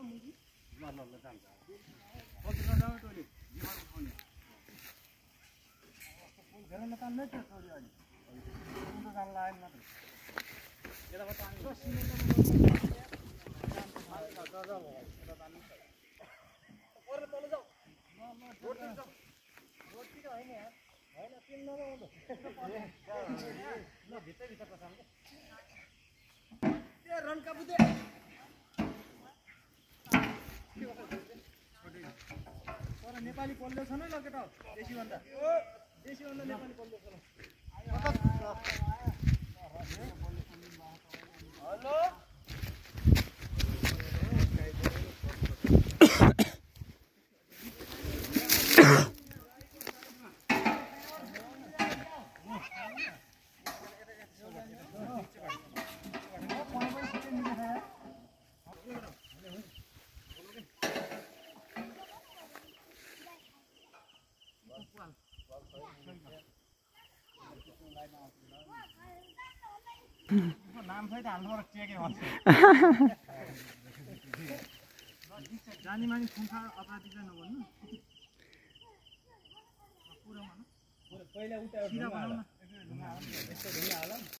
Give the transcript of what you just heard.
नेपाली पल्लो छ न ल केटा देशी भन्दा नेपाली पल्लो छ हेलो नाम सहित हाल्नु टेके भन्छ जानी मानी खुङखा अपराधी चाहिँ नभन्नु पुरा पहिला उता ढुङ्गा हाल